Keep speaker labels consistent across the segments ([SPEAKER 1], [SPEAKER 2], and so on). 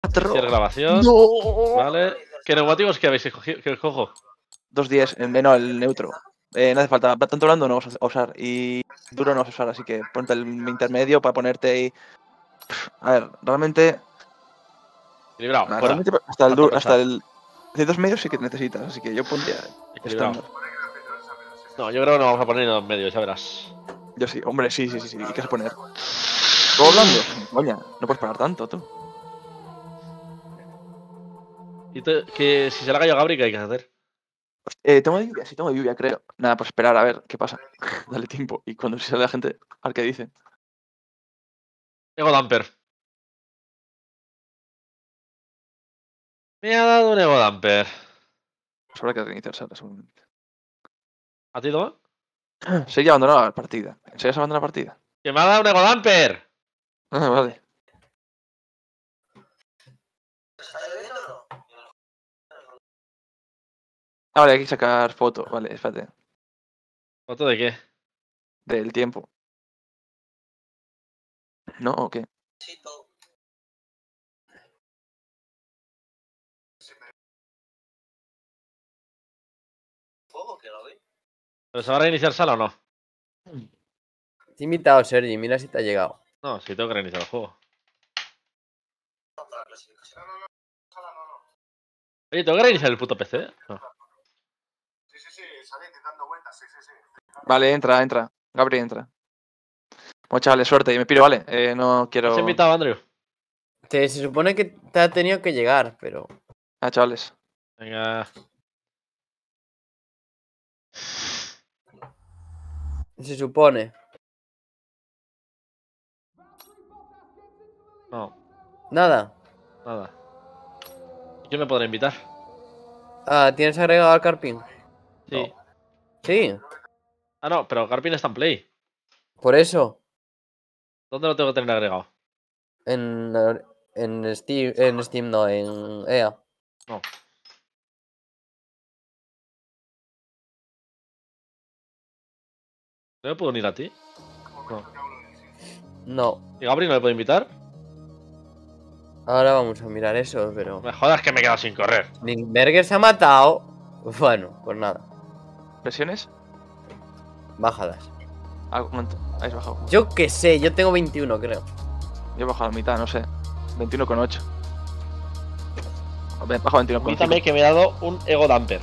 [SPEAKER 1] Cierre grabación.
[SPEAKER 2] ¡No!
[SPEAKER 1] Vale. ¿Qué neumáticos que habéis escogido? ¿Qué cojo?
[SPEAKER 2] 210, no, el neutro. No hace falta, tanto blando no vas a usar y duro no vas a usar, así que ponte el intermedio para ponerte ahí. A ver, realmente
[SPEAKER 1] Equilibrado,
[SPEAKER 2] nah,
[SPEAKER 1] fuera.
[SPEAKER 2] realmente hasta el
[SPEAKER 1] Falta
[SPEAKER 2] duro,
[SPEAKER 1] pensar.
[SPEAKER 2] hasta el de 2 medios sí que necesitas, así que yo pondría
[SPEAKER 1] Equilibrado.
[SPEAKER 2] estándar.
[SPEAKER 1] No, yo creo que no vamos a poner ni los medios, ya verás.
[SPEAKER 2] Yo sí, hombre, sí. ¿Y qué vas a poner? ¿Todo blando? Coña, no puedes parar tanto, tú.
[SPEAKER 1] ¿Y que si se la ha caído Gabri, qué hay que hacer?
[SPEAKER 2] ¿Tengo de lluvia? Sí, tengo de lluvia, creo. Nada, pues esperar a ver qué pasa. Dale tiempo. Y cuando se sale la gente, a ver qué dice.
[SPEAKER 1] Ego Damper. Me ha dado un Ego Damper.
[SPEAKER 2] Pues habrá que reiniciarse ahora, seguramente.
[SPEAKER 1] ¿A ti, Toma?
[SPEAKER 2] Sería abandonar la partida. ¿En serio se abandona la partida?
[SPEAKER 1] ¡Que me ha dado un Ego Damper!
[SPEAKER 2] Ah, vale. Ah, vale, hay que sacar foto. Vale, espérate.
[SPEAKER 1] ¿Foto de qué?
[SPEAKER 2] Del tiempo. ¿No? ¿O qué?
[SPEAKER 1] ¿Pero se va a reiniciar sala o no?
[SPEAKER 3] Te he invitado, Sergi, mira si te ha llegado.
[SPEAKER 1] No, sí tengo que reiniciar el juego. Oye, ¿tengo que reiniciar el puto PC? No.
[SPEAKER 4] Sí, sale intentando vueltas, sí.
[SPEAKER 2] Vale, entra. Gabri, entra. Bueno, chavales, suerte. Y me piro, vale. No
[SPEAKER 1] ¿Has
[SPEAKER 2] quiero.
[SPEAKER 1] invitado a Andrew?
[SPEAKER 3] Se supone que te ha tenido que llegar, pero...
[SPEAKER 2] Ah, chavales.
[SPEAKER 1] Venga.
[SPEAKER 3] Se supone.
[SPEAKER 1] No,
[SPEAKER 3] Nada.
[SPEAKER 1] nada. ¿Quién me podrá invitar?
[SPEAKER 3] Ah, ¿tienes agregado al Carpin?
[SPEAKER 1] Sí.
[SPEAKER 3] Sí,
[SPEAKER 1] Ah, no, pero Carpin está en Play.
[SPEAKER 3] por eso.
[SPEAKER 1] ¿Dónde lo tengo que tener agregado?
[SPEAKER 3] En Steam no, en EA.
[SPEAKER 1] No. ¿No me puedo unir a ti? No.
[SPEAKER 3] No.
[SPEAKER 1] ¿Y Gabri no le puedo invitar?
[SPEAKER 3] Ahora vamos a mirar eso, pero...
[SPEAKER 1] Me jodas que me he quedado sin correr.
[SPEAKER 3] Lindberger se ha matado. Bueno, pues nada.
[SPEAKER 2] ¿Presiones?
[SPEAKER 3] Bájalas.
[SPEAKER 2] Ah, un momento. Habéis bajado.
[SPEAKER 3] Yo qué sé, yo tengo 21, creo.
[SPEAKER 2] Yo he bajado a la mitad, no sé. 21,8. He bajado 21,5.
[SPEAKER 1] Invítame que me he dado un Ego Damper.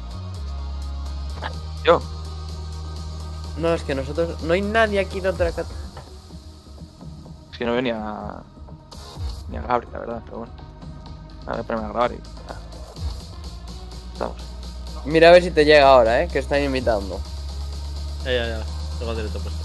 [SPEAKER 2] Yo.
[SPEAKER 3] No, es que nosotros... No hay nadie aquí de otra categoría.
[SPEAKER 2] Es que no veo ni a Gabri, la verdad, pero bueno. A ver, ponerme a grabar y. Estamos.
[SPEAKER 3] Mira a ver si te llega ahora, que están invitando.
[SPEAKER 1] Ya. Tengo el directo puesto.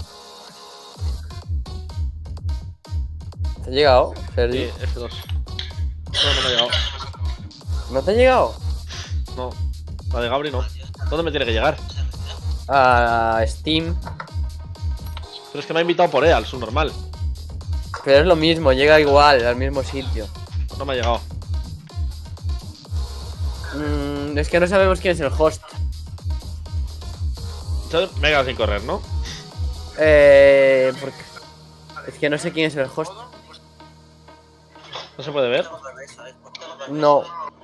[SPEAKER 3] ¿Te ha llegado, Sergi?
[SPEAKER 1] Sí, F2. No me ha llegado.
[SPEAKER 3] ¿No te ha llegado?
[SPEAKER 1] No. La de Gabri no. ¿Dónde me tiene que llegar?
[SPEAKER 3] A Steam.
[SPEAKER 1] Pero es que me ha invitado por al subnormal.
[SPEAKER 3] Pero es lo mismo, llega igual, al mismo sitio.
[SPEAKER 1] No me ha llegado.
[SPEAKER 3] Es que no sabemos quién es el host.
[SPEAKER 1] Entonces me he quedado sin correr, ¿no?
[SPEAKER 3] Porque... Es que no sé quién es el host.
[SPEAKER 1] ¿No se puede ver?
[SPEAKER 3] No.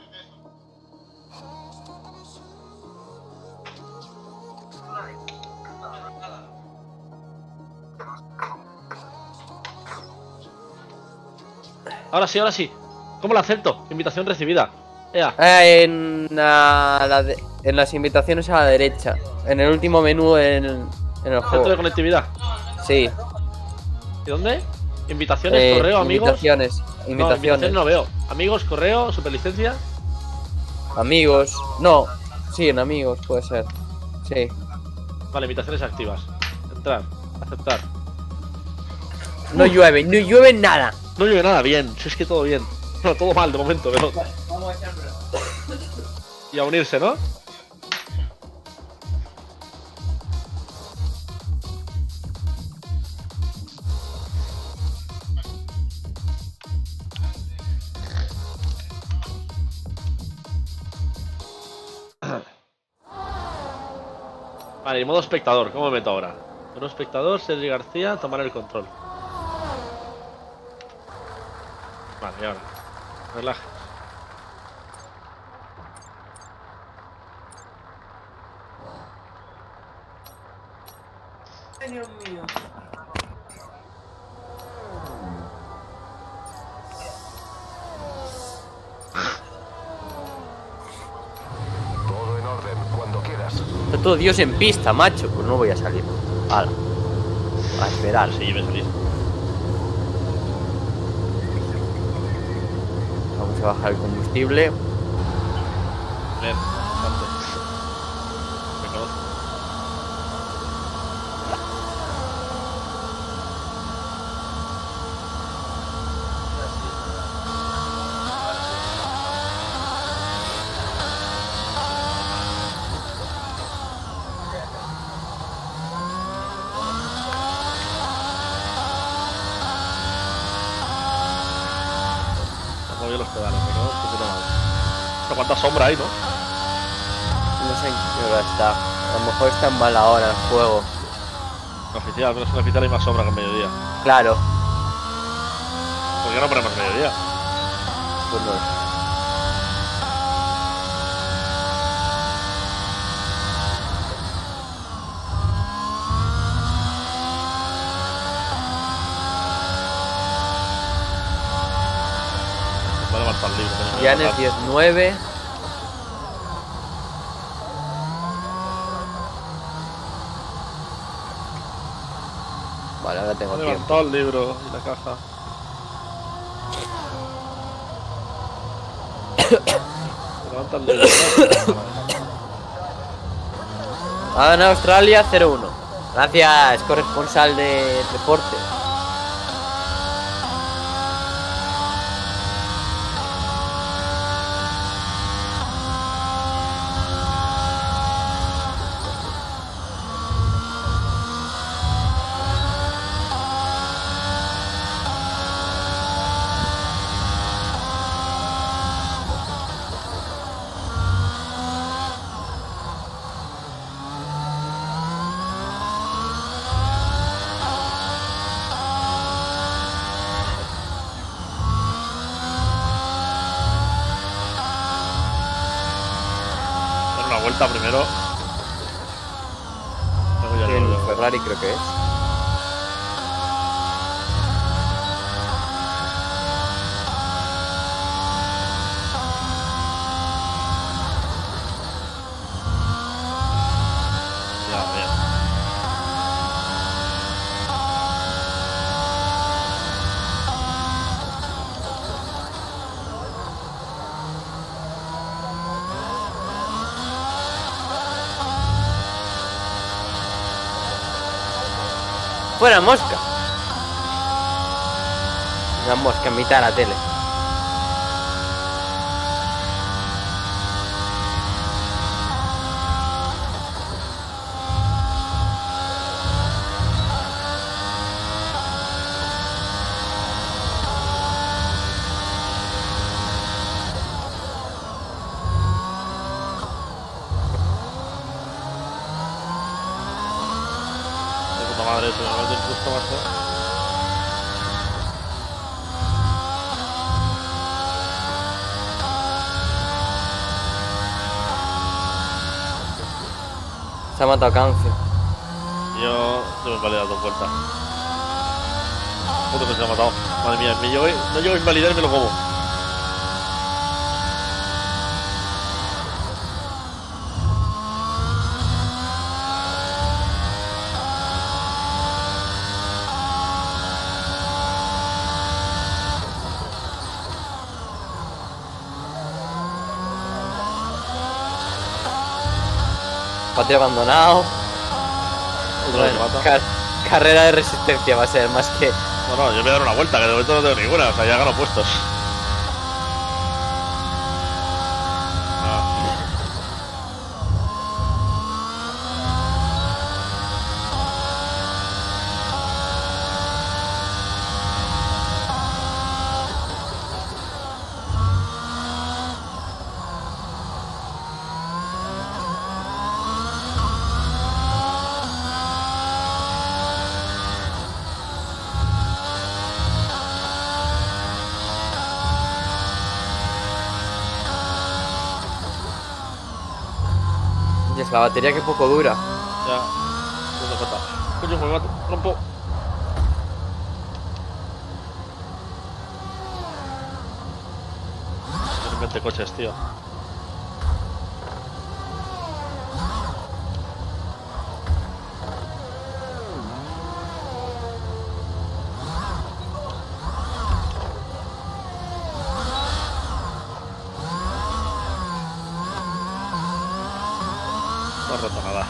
[SPEAKER 1] Ahora sí. ¿Cómo lo acepto? Invitación recibida. Ea.
[SPEAKER 3] En las invitaciones a la derecha. En el último menú en el
[SPEAKER 1] Centro de
[SPEAKER 3] juego.
[SPEAKER 1] conectividad.
[SPEAKER 3] Sí.
[SPEAKER 1] ¿Y dónde? Invitaciones, correo, amigos.
[SPEAKER 3] Invitaciones.
[SPEAKER 1] No, invitaciones no veo. Amigos, correo, superlicencia.
[SPEAKER 3] Amigos. No. Sí, en amigos puede ser. Sí.
[SPEAKER 1] Vale, invitaciones activas. Entrar. Aceptar.
[SPEAKER 3] No llueve nada.
[SPEAKER 1] No llueve nada bien. Si es que todo bien. No, todo mal de momento, pero. Y a unirse, ¿no? Vale, y modo espectador, ¿cómo me meto ahora? Modo espectador, Sergi García, tomar el control. Vale, y ahora. Relaje.
[SPEAKER 3] Dios mío.
[SPEAKER 5] Todo en orden, cuando quieras.
[SPEAKER 3] Está todo Dios en pista, macho. Pues no voy a salir. Hala. A esperar.
[SPEAKER 1] Sí, me salí.
[SPEAKER 3] Vamos a bajar el combustible.
[SPEAKER 1] Ven, bastante. Me conozco. Has movido los pedales, me conozco, tu puta madre. Pero cuánta sombra hay, ¿no?
[SPEAKER 3] No sé en qué hora está. A lo mejor está en mala hora el juego.
[SPEAKER 1] En oficial, al menos en oficial hay más sombra que en mediodía.
[SPEAKER 3] Claro.
[SPEAKER 1] ¿Por qué no ponemos mediodía?
[SPEAKER 3] Pues no.
[SPEAKER 1] Voy a levantar el libro. coño, me voy a
[SPEAKER 3] Llanes
[SPEAKER 1] levantar.
[SPEAKER 3] 19. Vale, ahora tengo
[SPEAKER 1] He
[SPEAKER 3] tiempo.
[SPEAKER 1] levantado el libro y la caja. Levanta el libro.
[SPEAKER 3] Ha ganado Australia 0-1. Gracias, corresponsal de deporte.
[SPEAKER 1] Dar una vuelta primero. Luego ya
[SPEAKER 3] En
[SPEAKER 1] luego.
[SPEAKER 3] Ferrari creo que es.
[SPEAKER 1] Ya, bien.
[SPEAKER 3] ¡Fuera mosca! Una mosca en mitad de la tele.
[SPEAKER 1] De puta madre, eso, me mete el justo macho.
[SPEAKER 3] Se ha matado Cáncer.
[SPEAKER 1] Yo me invalidado dos vueltas. Puto que se ha matado. Madre mía, no llego a invalidar y me lo como.
[SPEAKER 3] Patio abandonado.
[SPEAKER 1] Otro que
[SPEAKER 3] Bueno,
[SPEAKER 1] mata.
[SPEAKER 3] carrera de resistencia va a ser más que.
[SPEAKER 1] No, no, yo voy a dar una vuelta, que de momento no tengo ninguna. O sea, ya gano puestos. Ah.
[SPEAKER 3] Y es la batería que poco dura.
[SPEAKER 1] Ya. No te falta. Coño, me mato. Rompo. No 20 coches, tío. No he roto nada.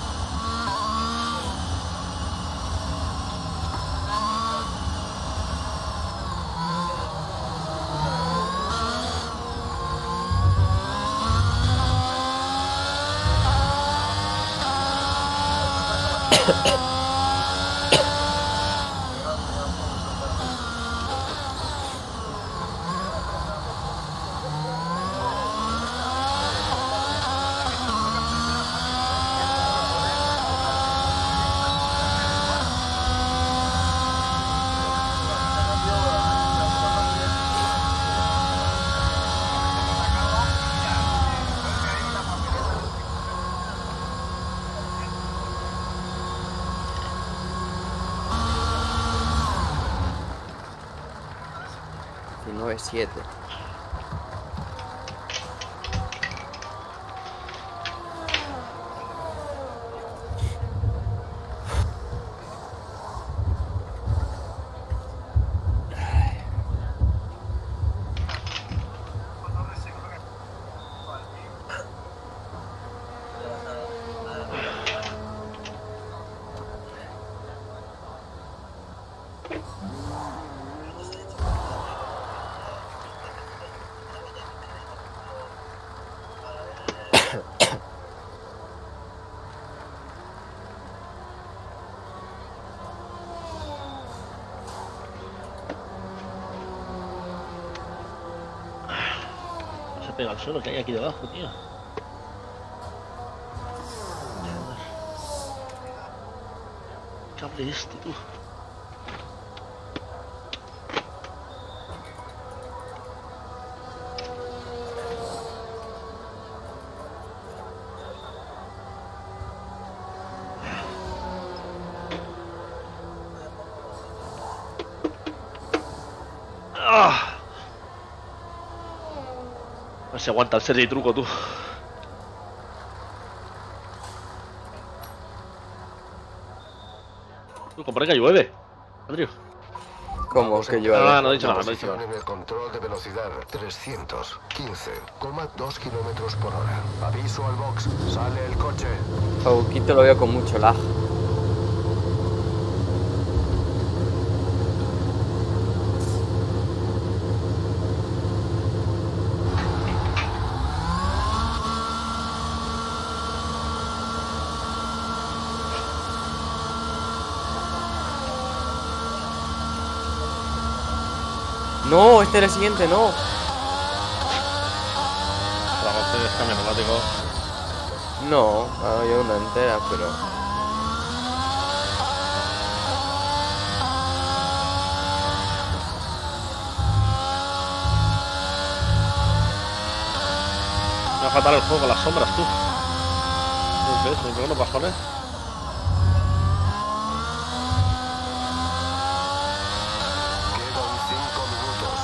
[SPEAKER 3] Y 9-7.
[SPEAKER 1] Se pega al suelo que hay aquí debajo, tío. Joder. Cable este, tú. ¡Ah! A ver si aguanta el serie y truco, tú. Tú, compra que llueve. Andrew.
[SPEAKER 3] ¿Cómo que llueve?
[SPEAKER 1] Ah, no he dicho nada, no he dicho
[SPEAKER 5] Posición
[SPEAKER 1] nada.
[SPEAKER 5] en el control de velocidad 315,2 kilómetros por hora. Aviso al box. Sale el coche.
[SPEAKER 3] Pauquito lo veo con mucho lag. No, este era el siguiente, no.
[SPEAKER 1] Vamos, tienes cambio neumático.
[SPEAKER 3] No, había una entera, pero...
[SPEAKER 1] Me va a faltar el juego con las sombras, tú. ¿Ves? Me pego unos bajones.
[SPEAKER 5] Quedan 5 minutos.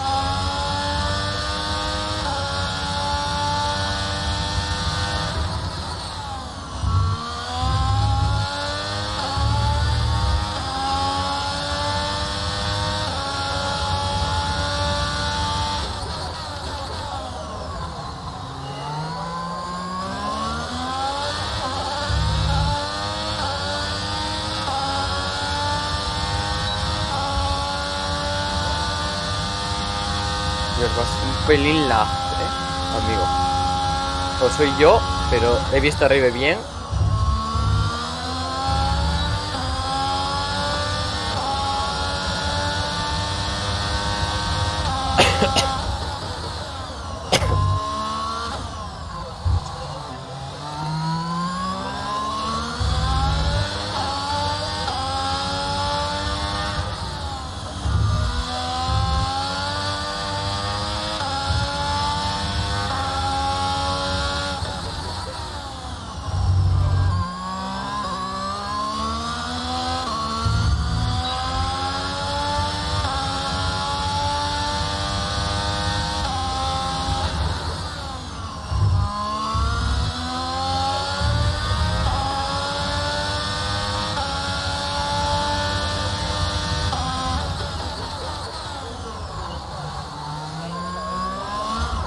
[SPEAKER 3] Dios, vas un pelín lag, amigo. O soy yo, pero he visto arriba bien.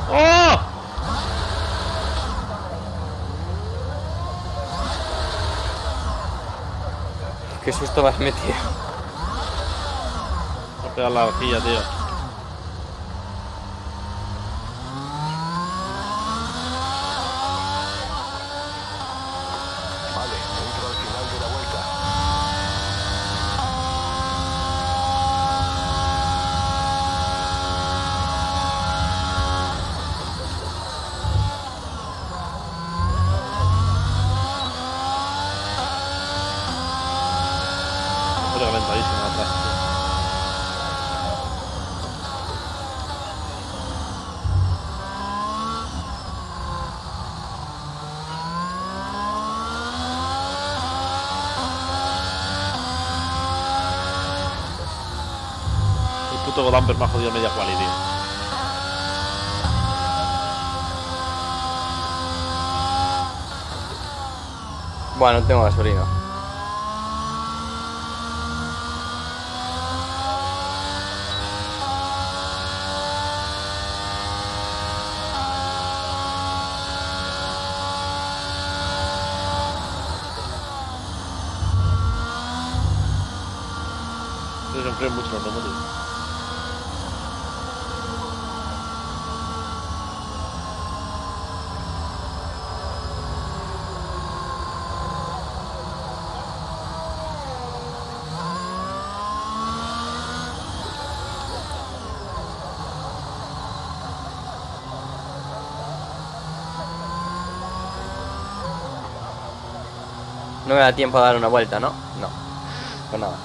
[SPEAKER 1] ¡Oh!
[SPEAKER 3] Qué susto me has metido.
[SPEAKER 1] Me ha pegado la horquilla, tío.
[SPEAKER 5] Vale, entro al final de la vuelta.
[SPEAKER 1] Estoy calentadísimo atrás, tío. El puto Godamper me ha jodido media quali, tío.
[SPEAKER 3] Bueno, no tengo gasolina.
[SPEAKER 1] Se enfrían mucho los neumáticos.
[SPEAKER 3] No me da tiempo a dar una vuelta, ¿no? No. Pues nada.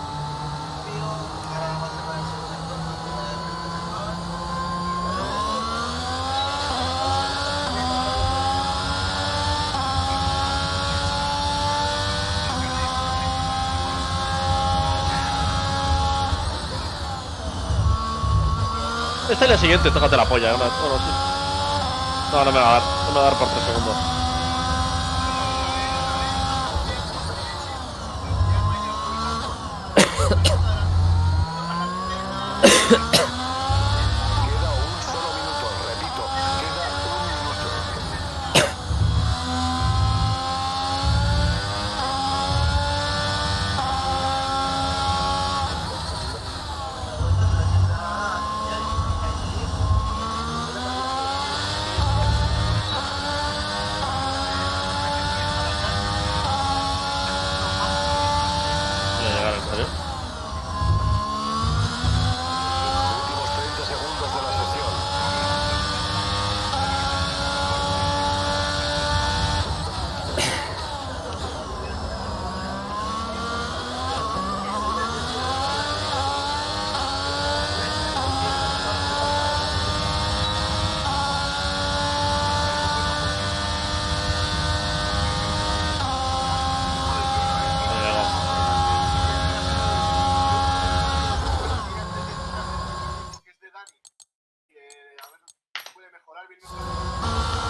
[SPEAKER 1] Esta es la siguiente, tócate la polla. Bueno, sí. No, no me va a dar. No me va a dar por 3 segundos.
[SPEAKER 5] Queda un solo minuto, repito. Queda un minuto.
[SPEAKER 1] Voy a llegar, en serio.
[SPEAKER 5] Últimos 30 segundos de la sesión.
[SPEAKER 1] No llego.
[SPEAKER 4] Que es de Dani. Que a ver, puede mejorar bien.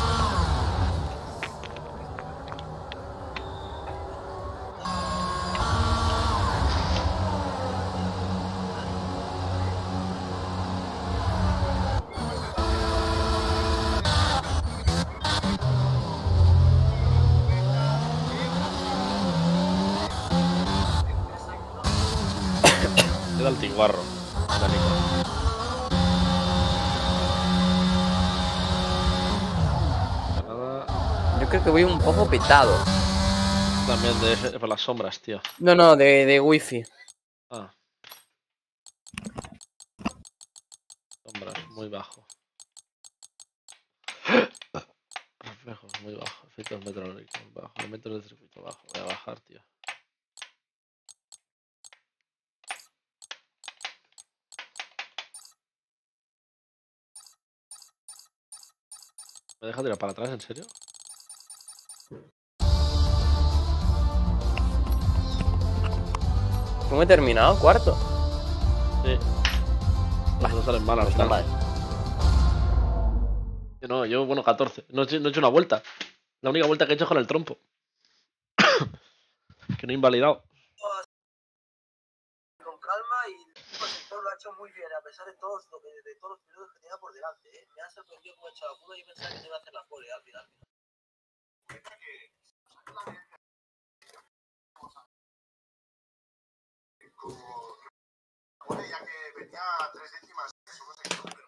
[SPEAKER 1] Queda el tiguarro. Dánico. Nada.
[SPEAKER 3] Yo creo que voy un poco petado.
[SPEAKER 1] También por las sombras, tío.
[SPEAKER 3] No, no, de wifi.
[SPEAKER 1] Ah. Sombras, muy bajo. Reflejos, muy bajo. Efectos meteorológicos, bajo. Elementos del circuito, bajo. Voy a bajar, tío. ¿Me deja tirar para atrás, en serio?
[SPEAKER 3] ¿Cómo he terminado? ¿Cuarto?
[SPEAKER 1] Sí. Las dos salen mal al
[SPEAKER 3] Pues está
[SPEAKER 1] final.
[SPEAKER 3] mal.
[SPEAKER 1] Yo no, yo, bueno, 14. No he hecho una vuelta. La única vuelta que he hecho es con el trompo. Que no he invalidado.
[SPEAKER 4] Con calma y pues, todo lo hecho muy bien, a pesar de todos los pilotos que tenía por delante. Me ha sorprendido cómo ha hecho la curva y pensaba que iba a hacer la pole al final.
[SPEAKER 5] Bueno, ya que venía 3 décimas, eso no sé qué, pero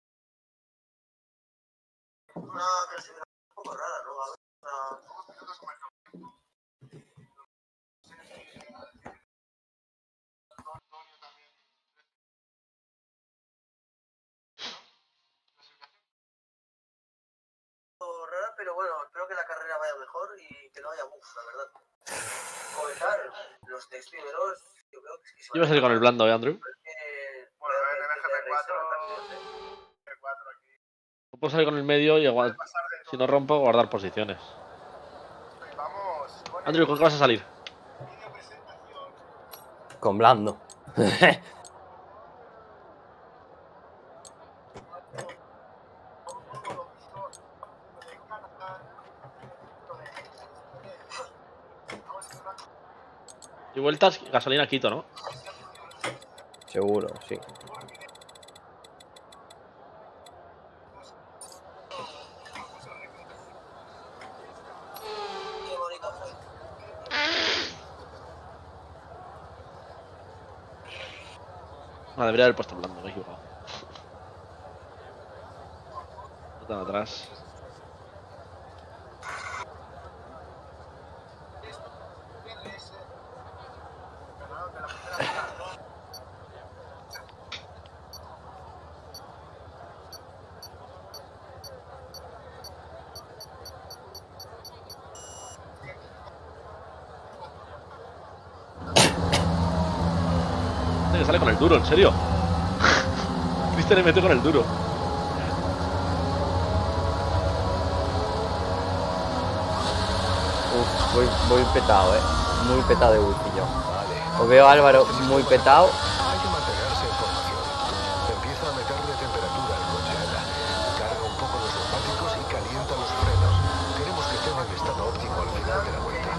[SPEAKER 4] Una clasificación un poco rara, ¿no? A ver,
[SPEAKER 5] todos los pilotos como el Antonio también.
[SPEAKER 4] rara, pero bueno, espero que la carrera vaya mejor y que no haya bugs, la verdad. Comentar, los 6 primeros, yo creo que es que se
[SPEAKER 1] Yo voy a salir con el blando, Andrew.
[SPEAKER 5] Bueno, en el GP4 aquí
[SPEAKER 1] Puedo salir con el medio y igual,
[SPEAKER 5] pasar de
[SPEAKER 1] si
[SPEAKER 5] todo.
[SPEAKER 1] no rompo, guardar posiciones.
[SPEAKER 5] Vamos, bueno,
[SPEAKER 1] Andrew, ¿con qué vas a salir?
[SPEAKER 5] video presentación.
[SPEAKER 3] Con blando.
[SPEAKER 1] Y vueltas, gasolina quito, ¿no?
[SPEAKER 3] Seguro, sí.
[SPEAKER 4] Qué bonito fue.
[SPEAKER 1] No, debería haber puesto el blando, me he equivocado. No tengo atrás. Que sale con el duro, en serio. Cristian le mete con el duro.
[SPEAKER 3] Uf, voy petado, muy petado de wifi yo. Os veo a Álvaro muy petado.
[SPEAKER 5] Hay que mantenerse en formación. Empieza a meterle temperatura al coche. Carga un poco los neumáticos y calienta los frenos. Queremos que estén en estado óptimo al final de la vuelta.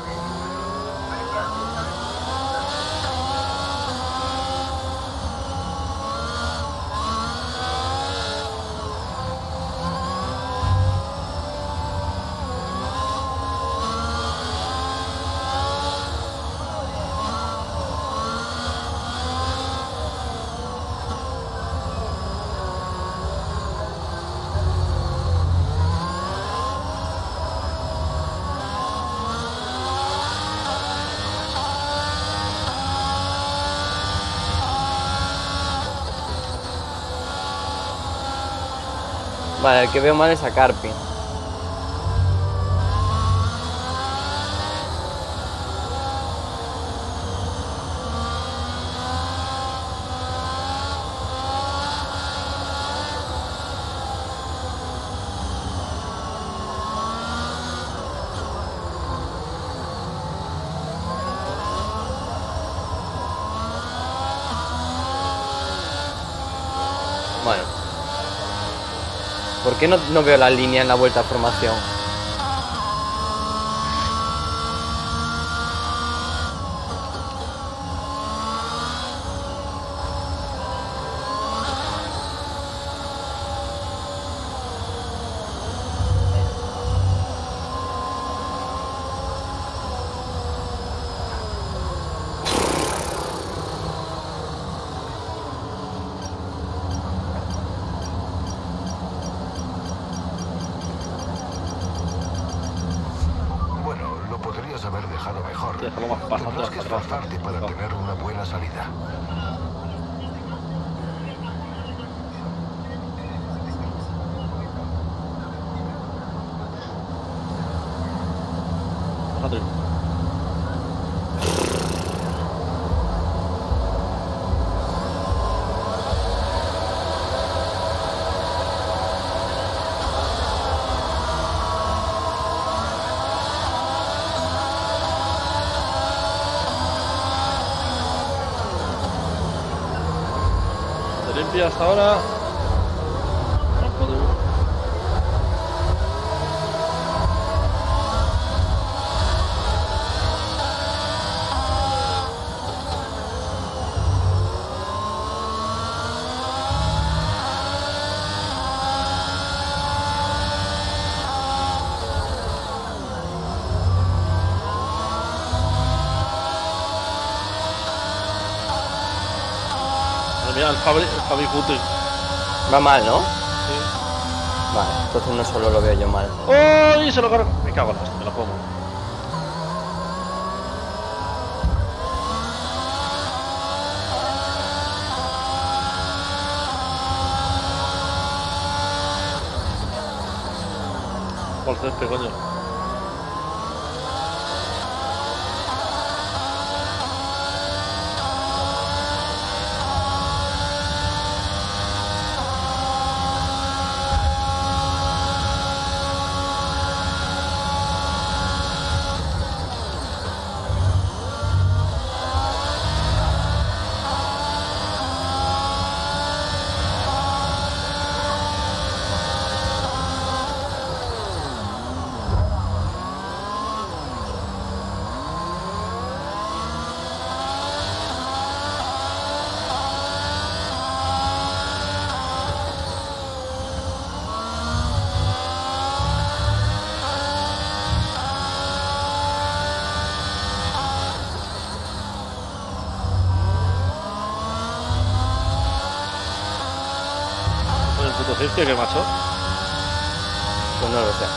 [SPEAKER 3] Vale, el que veo mal es a Carpin. Bueno. ¿Por qué no veo la línea en la vuelta a formación?
[SPEAKER 5] Bueno, lo podrías haber dejado mejor.
[SPEAKER 1] Déjalo más bajo,
[SPEAKER 5] Tendrás que
[SPEAKER 1] atrás, atrás.
[SPEAKER 5] esforzarte para tener una buena salida.
[SPEAKER 1] Andrew. Se limpia hasta ahora. el Fabi Puti.
[SPEAKER 3] Va mal, ¿no?
[SPEAKER 1] Sí.
[SPEAKER 3] Vale, entonces no solo lo veo yo mal.
[SPEAKER 1] ¡Uy! Se lo cargo. Me cago en la hostia, me lo como. Por césped, coño. El puto safety, que macho.
[SPEAKER 3] Pues no lo sé.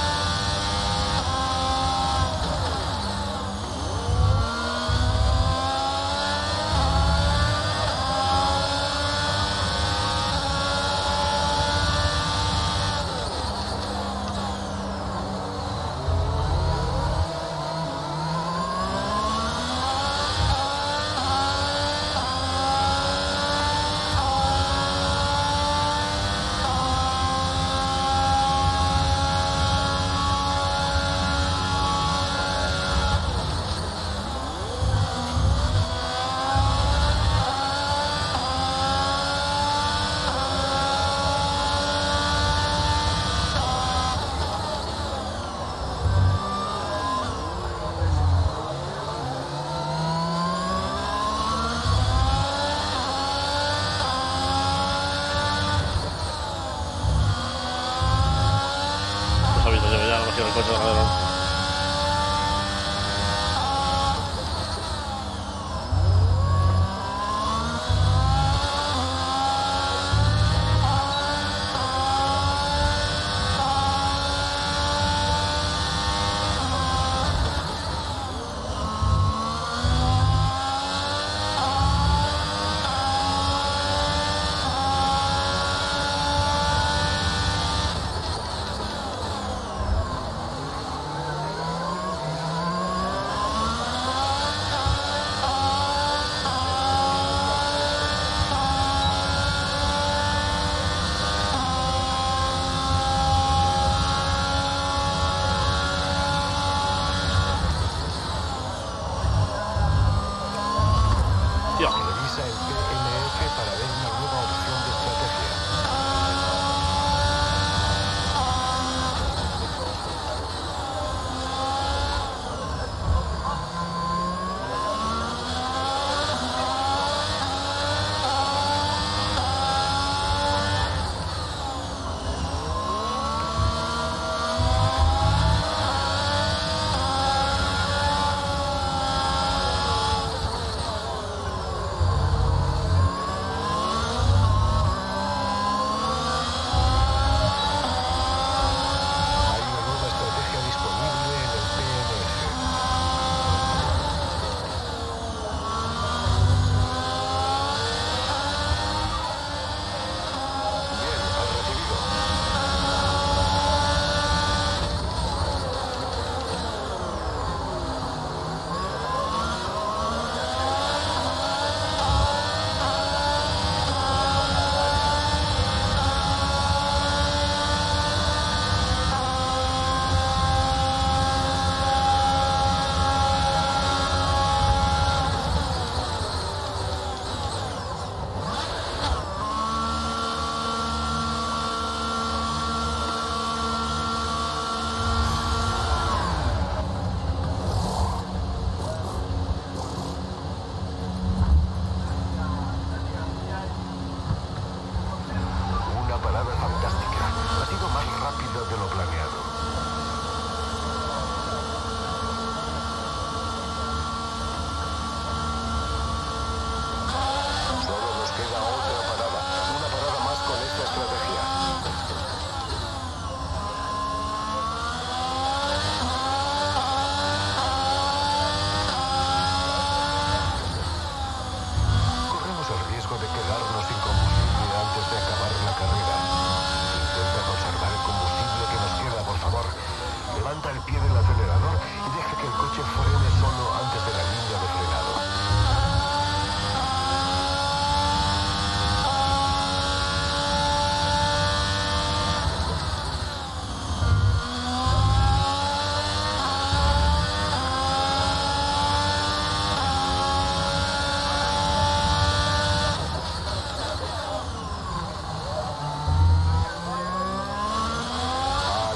[SPEAKER 1] Los aviso yo, ya no me quiero el coche de Calderón.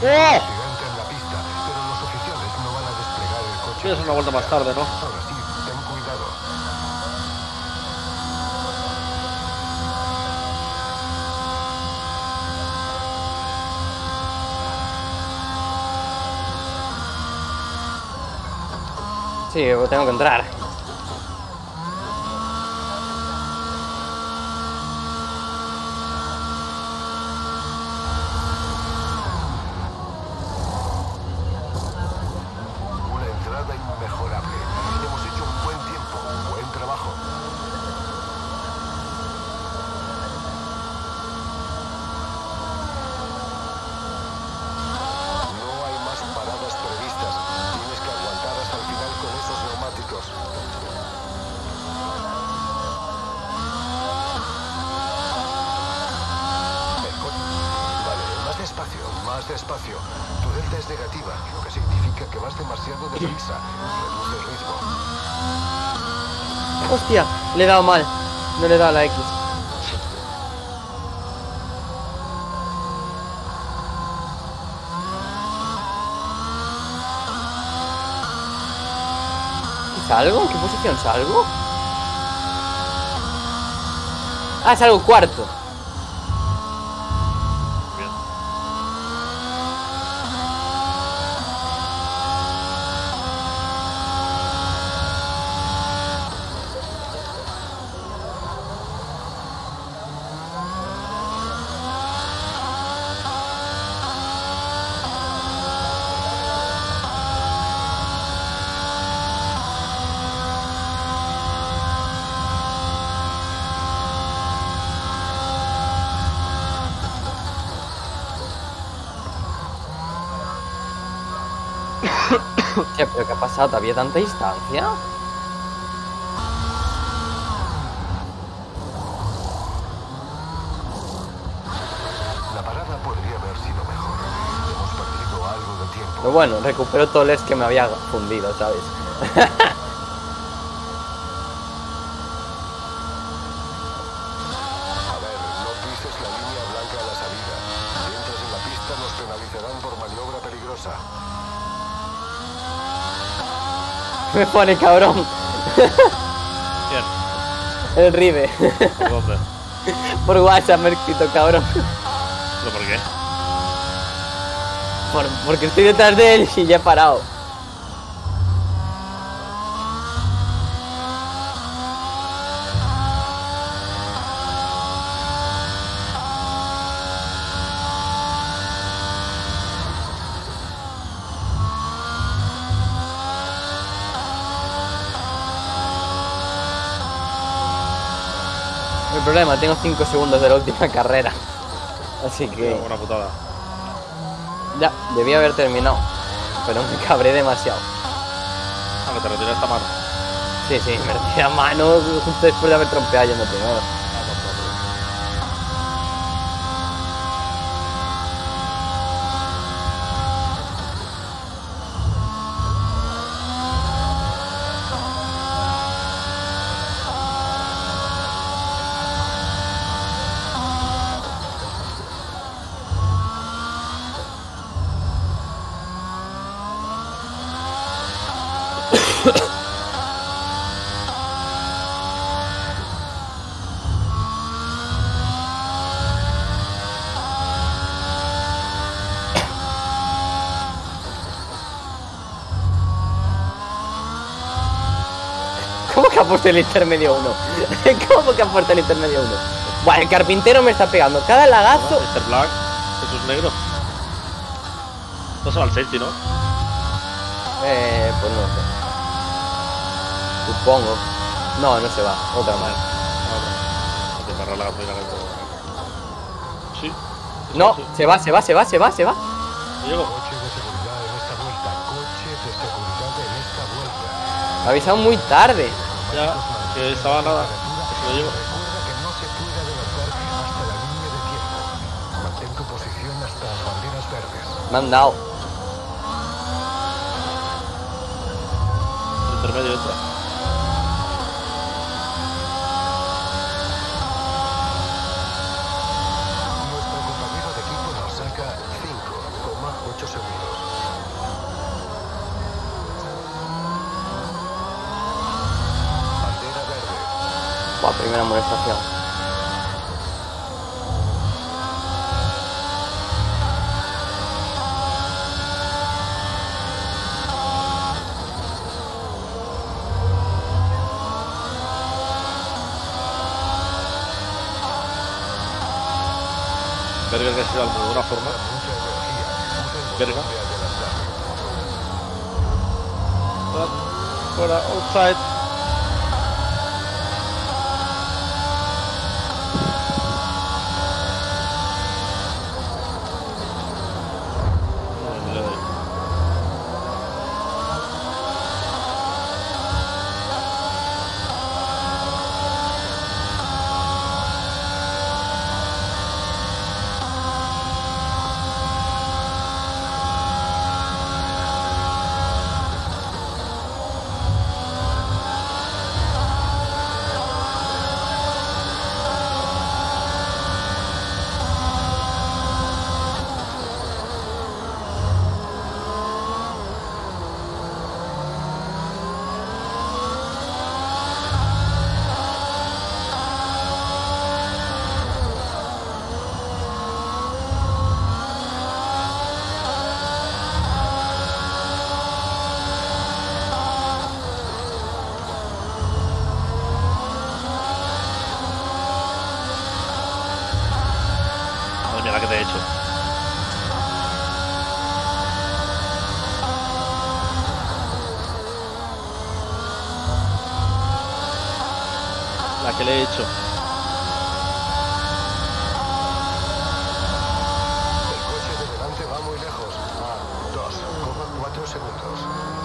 [SPEAKER 5] gigante en la pista, pero los oficiales no van a desplegar el coche.
[SPEAKER 1] Quieres una vuelta más tarde, ¿no?
[SPEAKER 5] Ahora sí, ten cuidado.
[SPEAKER 3] Sí, tengo que entrar.
[SPEAKER 5] Una entrada inmejorable. Hemos hecho un buen tiempo, un buen trabajo. No hay más paradas previstas. Tienes que aguantar hasta el final con esos neumáticos. Vale, más despacio, más despacio. Tu delta es negativa, lo que significa que vas demasiado deprisa. Reduce el ritmo.
[SPEAKER 3] Hostia, le he dado mal. No le he dado a la X. ¿Salgo? ¿En qué posición salgo? Ah, salgo cuarto.
[SPEAKER 1] Bien.
[SPEAKER 3] Hostia, ¿pero qué ha pasado? ¿Había tanta distancia?
[SPEAKER 5] La parada podría haber sido mejor. Hemos perdido algo de tiempo.
[SPEAKER 3] Pero bueno, recupero todo el es que me había fundido, ¿sabes?
[SPEAKER 5] A ver, no pises la línea blanca a la salida. Si entras en la pista nos penalizarán por maniobra peligrosa.
[SPEAKER 3] Me pone cabrón.
[SPEAKER 1] Bien.
[SPEAKER 3] El Ribe.
[SPEAKER 1] ¿Por dónde?
[SPEAKER 3] Por WhatsApp me he escrito cabrón.
[SPEAKER 1] ¿Pero por qué?
[SPEAKER 3] Porque estoy detrás de él y ya he parado. El problema, tengo 5 segundos de la última carrera. Así que
[SPEAKER 1] Buena putada.
[SPEAKER 3] ya, debía haber terminado. Pero me cabré demasiado.
[SPEAKER 1] Ah, que te retiras esta mano.
[SPEAKER 3] Sí, sí, me retiré a mano justo después de haber trompeado yendo primero.
[SPEAKER 1] Ah, por favor.
[SPEAKER 3] ¿Cómo que ha puesto el intermedio 1? ¿Cómo que ha puesto el intermedio 1? Buah, el carpintero me está pegando. Cada lagazo.
[SPEAKER 1] Mr. Black, Jesús Negro. No se va al safety, ¿no?
[SPEAKER 3] Pues no sé. Supongo. No, no se va. Otra más.
[SPEAKER 1] Ah, no. No te parar la gasolina que tengo. Sí.
[SPEAKER 3] No,
[SPEAKER 1] Sí.
[SPEAKER 3] se va, se va, se va, se va, se va.
[SPEAKER 1] No llego.
[SPEAKER 5] Coche de seguridad en esta vuelta. Coche de seguridad en esta vuelta.
[SPEAKER 3] Me ha avisado muy tarde.
[SPEAKER 1] Ya, que estaba nada. Que si no llego.
[SPEAKER 5] Recuerda que no se puede adelantar hasta la línea de tiempo. Mantén tu posición hasta las banderas verdes.
[SPEAKER 3] Me han dado.
[SPEAKER 1] El intermedio entra.
[SPEAKER 5] Nuestro compañero de equipo nos saca 5,8 8 segundos. Bandera verde.
[SPEAKER 3] Buah, primera amonestación.
[SPEAKER 1] Verga que se da de alguna forma.
[SPEAKER 5] Mucha energía. Usa el
[SPEAKER 1] Verga.
[SPEAKER 5] botón de adelantar.
[SPEAKER 1] Fuera, outside. Madre mía, la que te he hecho. La que le he hecho.
[SPEAKER 5] El coche de delante va muy lejos. A 2,4 segundos.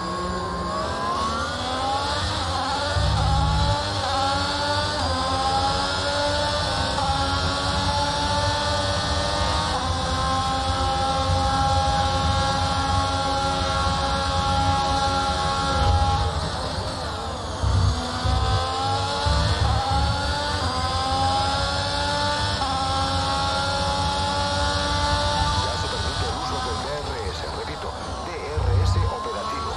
[SPEAKER 5] Ya se permite el uso del DRS. Repito, DRS operativo.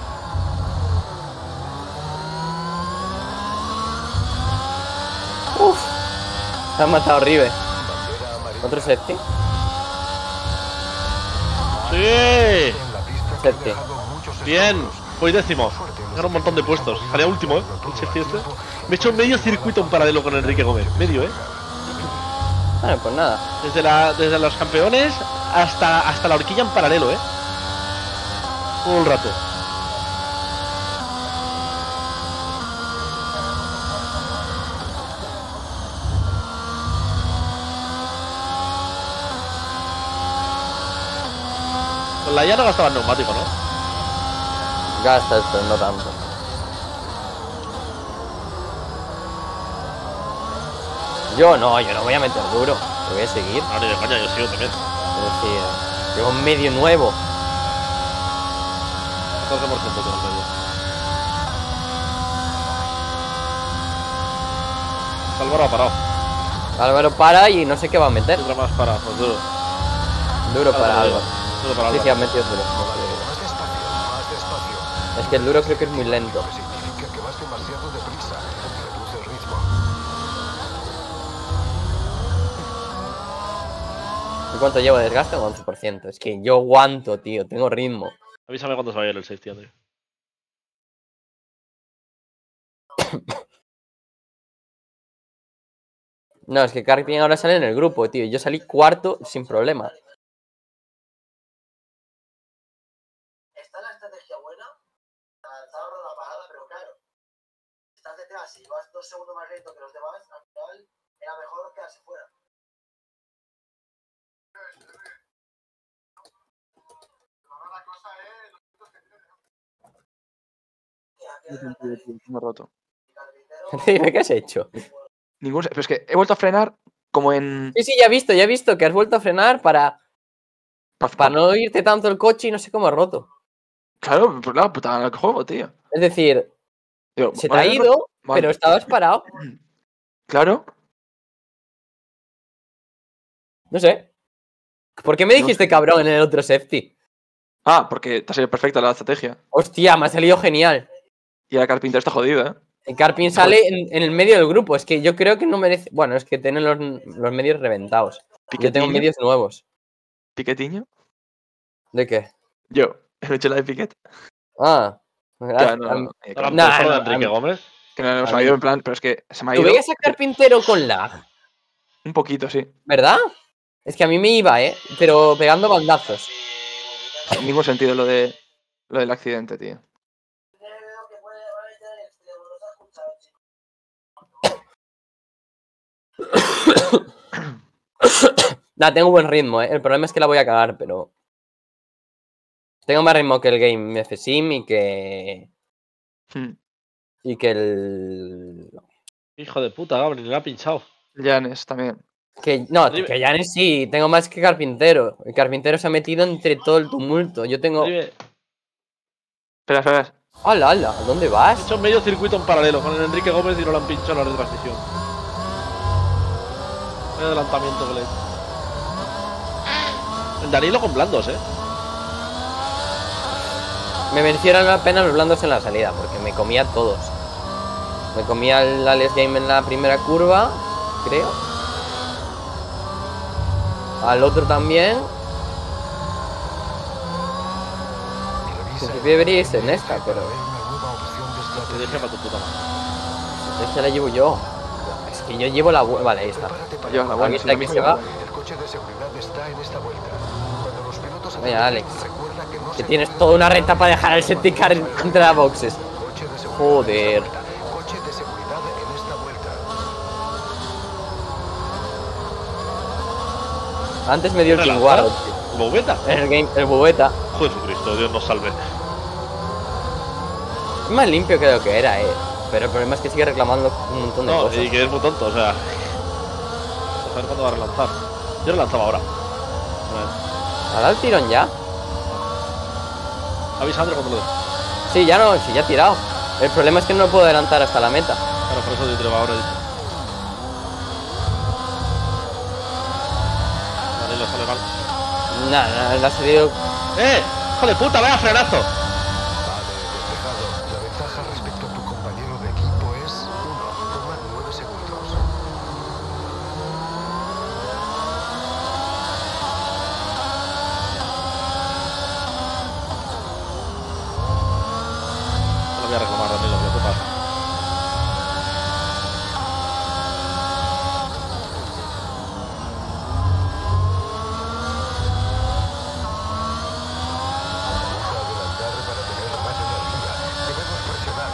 [SPEAKER 3] Uf. Se han matado Rive.
[SPEAKER 5] Bandera amarilla.
[SPEAKER 3] Otro safety.
[SPEAKER 1] ¡Sí!
[SPEAKER 5] En la pista que ha
[SPEAKER 3] Safety.
[SPEAKER 5] dejado muchos
[SPEAKER 1] Bien,
[SPEAKER 5] escombros.
[SPEAKER 1] voy décimo.
[SPEAKER 5] Suerte,
[SPEAKER 1] Gano un montón de puestos. Haré último, ¿eh? El safety este. Me he hecho medio circuito en paralelo con Enrique Gómez. Medio, ¿eh?
[SPEAKER 3] Bueno, pues nada.
[SPEAKER 1] Desde los campeones hasta la horquilla en paralelo, ¿eh? Todo el rato. Con la ya no gastaba el neumático, ¿no?
[SPEAKER 3] Gastas, pero no tanto. Yo no voy a meter duro. Lo voy a seguir.
[SPEAKER 1] No, ni de coña, yo sigo también.
[SPEAKER 3] Es decir, llevo un medio nuevo.
[SPEAKER 1] 14% tengo en medio. Álvaro ha parado.
[SPEAKER 3] Álvaro para y no sé qué va a meter.
[SPEAKER 1] Otra más para, pues duro.
[SPEAKER 3] Duro para Álvaro.
[SPEAKER 1] Duro para
[SPEAKER 3] Sí,
[SPEAKER 1] Álvaro.
[SPEAKER 3] sí, ha metido duro.
[SPEAKER 5] Más despacio, más despacio.
[SPEAKER 3] Es que el duro creo que es muy lento.
[SPEAKER 5] Lo que significa que vas demasiado deprisa. Reduce el ritmo.
[SPEAKER 3] ¿Y cuánto llevo de desgaste? Un 11%. Es que yo aguanto, tío. Tengo ritmo.
[SPEAKER 1] Avísame cuando se vaya el safety, tío.
[SPEAKER 3] No, es que Carpin ahora sale en el grupo, tío. Yo salí cuarto sin problema.
[SPEAKER 4] Está la estrategia buena, lanzar la parada, pero claro, estás detrás y vas 2 segundos más lento que los demás, al final era mejor quedarse fuera. Ahora la cosa es los puntos que tiene.
[SPEAKER 2] Me he roto.
[SPEAKER 3] Dime, ¿qué has hecho?
[SPEAKER 2] Ningún... Pero es que he vuelto a frenar como en...
[SPEAKER 3] Sí, sí, ya he visto que has vuelto a frenar para no irte tanto el coche y no sé cómo has roto.
[SPEAKER 2] Claro, pues la puta en el juego, tío.
[SPEAKER 3] Es decir,
[SPEAKER 2] Digo,
[SPEAKER 3] se te ha
[SPEAKER 2] vale,
[SPEAKER 3] ido,
[SPEAKER 2] vale.
[SPEAKER 3] pero estabas parado.
[SPEAKER 2] Claro.
[SPEAKER 3] No sé. ¿Por qué me dijiste cabrón en el otro safety?
[SPEAKER 2] Ah, porque te ha salido perfecta la estrategia.
[SPEAKER 3] Hostia, me ha salido genial.
[SPEAKER 2] Y el carpintero está jodido, ¿eh?
[SPEAKER 3] El Carpin sale en el medio del grupo. Es que yo creo que no merece... Bueno, es que tienen los medios reventados. Yo tengo
[SPEAKER 2] ¿Piquetiño?
[SPEAKER 3] medios nuevos.
[SPEAKER 2] ¿Piquetiño?
[SPEAKER 3] ¿De qué?
[SPEAKER 2] Yo. He hecho la de Piquet.
[SPEAKER 3] Ah.
[SPEAKER 2] Ya, no,
[SPEAKER 1] ¿No la han
[SPEAKER 3] Nah,
[SPEAKER 1] puesto
[SPEAKER 3] no,
[SPEAKER 1] de Enrique Gómez?
[SPEAKER 2] que no se
[SPEAKER 3] A
[SPEAKER 2] me ha
[SPEAKER 3] mí-
[SPEAKER 2] ido en plan, pero es que se me ha
[SPEAKER 3] ¿Tú
[SPEAKER 2] ido
[SPEAKER 3] veías a Carpintero con lag?
[SPEAKER 2] un poquito, sí.
[SPEAKER 3] ¿Verdad? Es que a mí me iba, pero pegando bandazos.
[SPEAKER 2] En ningún sentido lo del accidente, tío.
[SPEAKER 3] Nah, tengo buen ritmo, El problema es que la voy a cagar, pero... Tengo más ritmo que el Game F-Sim y que...
[SPEAKER 2] Hmm.
[SPEAKER 3] Y que el...
[SPEAKER 1] Hijo de puta, Gabriel, le ha pinchado.
[SPEAKER 2] Llanes también.
[SPEAKER 3] No,
[SPEAKER 1] Ribe-
[SPEAKER 3] que ya sí, tengo más que Carpintero. El Carpintero se ha metido entre todo el tumulto. Yo tengo...
[SPEAKER 1] Ribe,
[SPEAKER 2] Espera.
[SPEAKER 3] ¡Hala, hala! ¿A dónde
[SPEAKER 1] ha
[SPEAKER 3] vas?
[SPEAKER 1] hecho medio circuito en paralelo con el Enrique Gómez y no lo han pinchado en la retransmisión. El adelantamiento que le he hecho. El Danilo con blandos,
[SPEAKER 3] Me merecieron la pena los blandos en la salida, porque me comía todos. Me comía el Alex Game en la primera curva, creo. Al otro también. Debería en esta, pero
[SPEAKER 1] Te dije para tu puta madre.
[SPEAKER 3] es que la llevo yo. Es que yo llevo la... Vale, ahí está.
[SPEAKER 2] Llevas la buena,
[SPEAKER 3] Aquí
[SPEAKER 2] sí,
[SPEAKER 3] está,
[SPEAKER 2] la
[SPEAKER 3] aquí
[SPEAKER 2] misma
[SPEAKER 3] se va.
[SPEAKER 2] buena.
[SPEAKER 5] El coche de seguridad está en esta vuelta. Cuando los pilotos
[SPEAKER 3] Mira, Alex,
[SPEAKER 5] recuerda que no
[SPEAKER 3] que
[SPEAKER 5] se
[SPEAKER 3] tienes
[SPEAKER 5] puede
[SPEAKER 3] toda una recta para dejar el safety car entre las boxes.
[SPEAKER 5] coche de seguridad
[SPEAKER 3] Joder.
[SPEAKER 5] en esta vuelta. Coche de seguridad en esta vuelta.
[SPEAKER 3] Antes me dio el
[SPEAKER 1] ¿Relaja?
[SPEAKER 3] chinguarro, tío.
[SPEAKER 1] ¿Bobeta?
[SPEAKER 3] El bubeta.
[SPEAKER 1] Jesucristo, Dios nos salve.
[SPEAKER 3] Es más limpio que lo que era, Pero el problema es que sigue reclamando un montón de
[SPEAKER 1] No,
[SPEAKER 3] cosas.
[SPEAKER 1] y que es muy tonto, o sea. A ver cuándo va a relanzar. Yo relanzaba ahora.
[SPEAKER 3] ¿Ha dado el tirón ya?
[SPEAKER 1] Avisa a André cuando lo dé.
[SPEAKER 3] Sí, ya no, sí, ya ha tirado. El problema es que no lo puedo adelantar hasta la meta.
[SPEAKER 1] Claro, por eso yo tiraba ahora. Danilo sale mal.
[SPEAKER 3] Nada, le ha salido.
[SPEAKER 1] ¡Hijo de puta! ¡Vaya frenazo!
[SPEAKER 5] Vale, despejado. La ventaja respecto a tu compañero de equipo es 1,9 segundos.
[SPEAKER 1] No lo voy a reclamar, Danilo, ¿qué te pasa?
[SPEAKER 5] Vamos a adelantar para tener más energía. Debemos presionar.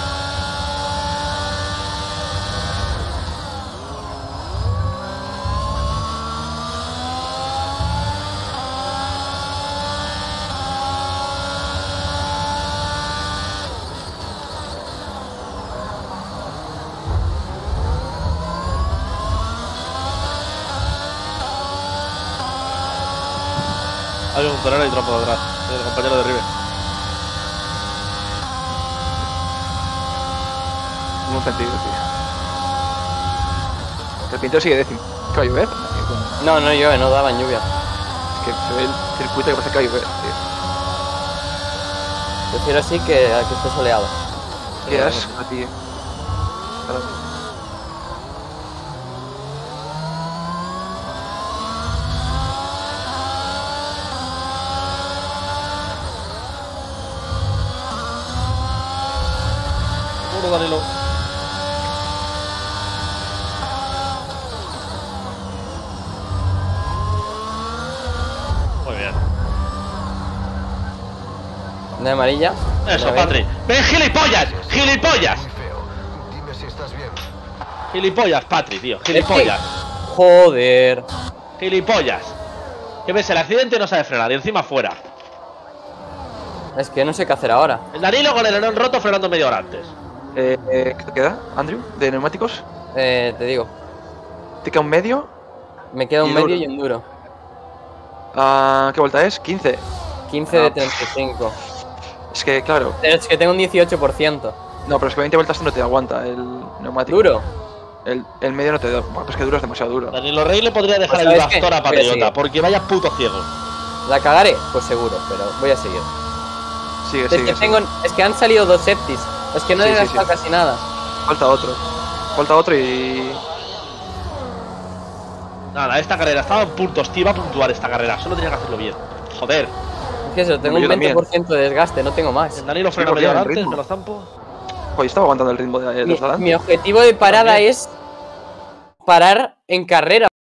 [SPEAKER 1] Hay un tonero y trompo de atrás. El compañero de Rive.
[SPEAKER 2] Ningún sentido, tío. El pintero sigue décimo. ¿Qué va a llover?
[SPEAKER 3] No, no llueve, no daba lluvia.
[SPEAKER 2] Es que se ve el circuito que parece que va a llover, tío.
[SPEAKER 3] Prefiero así que a que esté soleado.
[SPEAKER 2] Qué asco, tío.
[SPEAKER 1] Puro Danilo. Muy bien.
[SPEAKER 3] Una amarilla.
[SPEAKER 1] Eso,
[SPEAKER 3] Una vez.
[SPEAKER 1] Patri. ¡Ven, gilipollas! ¡Gilipollas!
[SPEAKER 5] Muy feo. Dime si estás bien.
[SPEAKER 1] Gilipollas, Patri, tío. Gilipollas.
[SPEAKER 3] Joder.
[SPEAKER 1] Gilipollas. Que ves, el accidente no sabe frenar y encima fuera.
[SPEAKER 3] Es que no sé qué hacer ahora.
[SPEAKER 1] El Danilo con el alerón roto frenando media hora antes.
[SPEAKER 2] ¿Qué te queda, Andrew? ¿De neumáticos?
[SPEAKER 3] Te digo.
[SPEAKER 2] ¿Te queda un medio?
[SPEAKER 3] Me queda un
[SPEAKER 2] Y
[SPEAKER 3] medio
[SPEAKER 2] duro.
[SPEAKER 3] y un duro.
[SPEAKER 2] ¿Qué vuelta es? 15.
[SPEAKER 3] 15 de 35.
[SPEAKER 2] Es que, claro.
[SPEAKER 3] Pero es que tengo un 18%.
[SPEAKER 2] No, pero es que 20 vueltas no te aguanta el neumático.
[SPEAKER 3] Duro.
[SPEAKER 2] El medio no te da. Pues que duro es demasiado duro.
[SPEAKER 1] Danilo Rey le podría dejar
[SPEAKER 3] Pues,
[SPEAKER 1] el
[SPEAKER 3] ¿sabes qué?
[SPEAKER 1] bastón a
[SPEAKER 3] Voy a
[SPEAKER 1] Patriota,
[SPEAKER 3] seguir.
[SPEAKER 1] porque vaya puto ciego.
[SPEAKER 3] ¿La cagaré? Pues seguro, pero voy a seguir.
[SPEAKER 2] Sigue,
[SPEAKER 3] Es
[SPEAKER 2] sigue,
[SPEAKER 3] que,
[SPEAKER 2] sigue.
[SPEAKER 3] es que han salido 2 septis. Es que no
[SPEAKER 2] Sí,
[SPEAKER 3] he
[SPEAKER 2] sí,
[SPEAKER 3] gastado
[SPEAKER 2] sí.
[SPEAKER 3] casi nada.
[SPEAKER 2] Falta otro. Falta otro y.
[SPEAKER 1] Nada, esta carrera estaba en puntos, tío, iba a puntuar esta carrera, solo tenía que hacerlo bien. Joder,
[SPEAKER 3] Es que eso, tengo
[SPEAKER 2] Yo
[SPEAKER 3] un
[SPEAKER 2] también.
[SPEAKER 3] 20% de desgaste, no tengo más.
[SPEAKER 1] el Danilo frena
[SPEAKER 2] Sí,
[SPEAKER 1] medio
[SPEAKER 2] porque el
[SPEAKER 1] antes,
[SPEAKER 2] ritmo.
[SPEAKER 1] me lo zampo.
[SPEAKER 2] Joder, estaba aguantando el ritmo de los de
[SPEAKER 3] Mi
[SPEAKER 2] adelante.
[SPEAKER 3] objetivo de parada
[SPEAKER 1] También.
[SPEAKER 3] es parar en carrera.